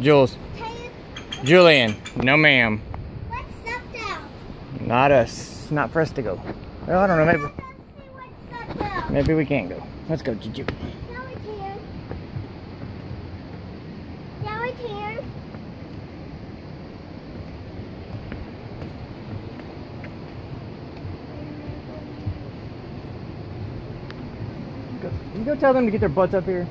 Jules. Julian. No, ma'am. What's up down? Not us. Not for us to go. Well, I don't know. Maybe we can't go. Let's go, Juju. Now we can. Now we can. You go tell them to get their butts up here.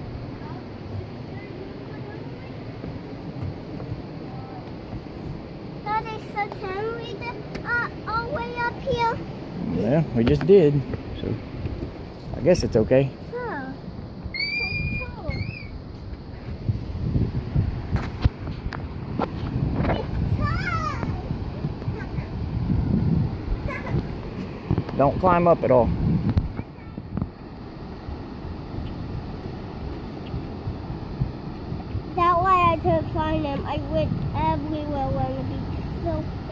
Daddy, so can we get all the way up here? Yeah, we just did. So I guess it's okay. Huh. Don't climb up at all. That way I could find them. I went everywhere on the beach. So